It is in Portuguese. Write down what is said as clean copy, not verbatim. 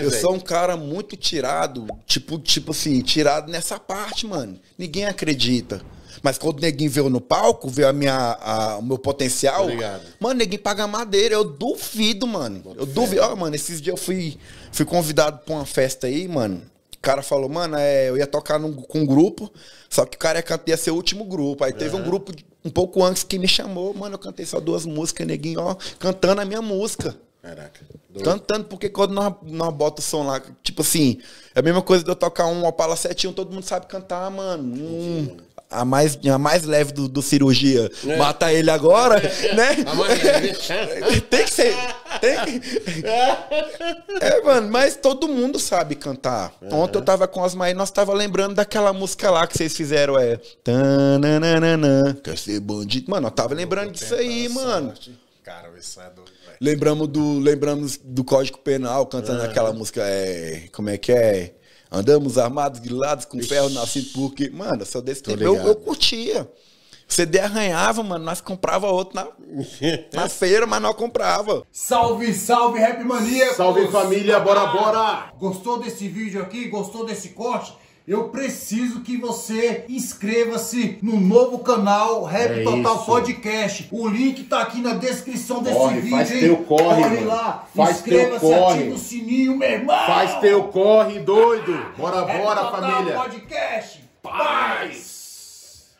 Eu sou um cara muito tirado, tipo assim, tirado nessa parte, mano. Ninguém acredita. Mas quando o neguinho veio no palco, vê o meu potencial, mano, neguinho paga madeira. Eu duvido, mano. Eu duvido. Ó, mano, esses dias eu fui convidado pra uma festa aí, mano. O cara falou, mano, eu ia tocar com um grupo, só que o cara ia ser o último grupo. Aí teve um grupo um pouco antes que me chamou, mano, eu cantei só 2 músicas, neguinho, ó, cantando a minha música. Caraca. Cantando, porque quando nós bota o som lá, tipo assim, é a mesma coisa de eu tocar um Opala 71, todo mundo sabe cantar, mano. A mais leve do cirurgia. Mata ele agora, né? A mais leve. Tem que ser. Mano, mas todo mundo sabe cantar. Ontem eu tava com as mães, nós tava lembrando daquela música lá que vocês fizeram, Tananana, quer ser bandido. Mano, eu tava lembrando disso aí, mano. Cara, isso é doido, velho. Lembramos do Código Penal, cantando aquela música, como é que é? Andamos armados, grilados, com ferro na cinta, porque... Mano, eu sou desse tempo, eu curtia. O CD arranhava, mano, nós comprava outro na feira, mas nós comprava. Salve, salve, Rap Mania! Salve, família, bora! Gostou desse vídeo aqui? Gostou desse corte? Eu preciso que você inscreva-se no novo canal Rap Total Podcast. O link tá aqui na descrição desse vídeo. Faz teu corre lá, inscreva-se, ativa o sininho, meu irmão. Faz teu corre, doido. Bora, Rap Total família. Podcast. Paz!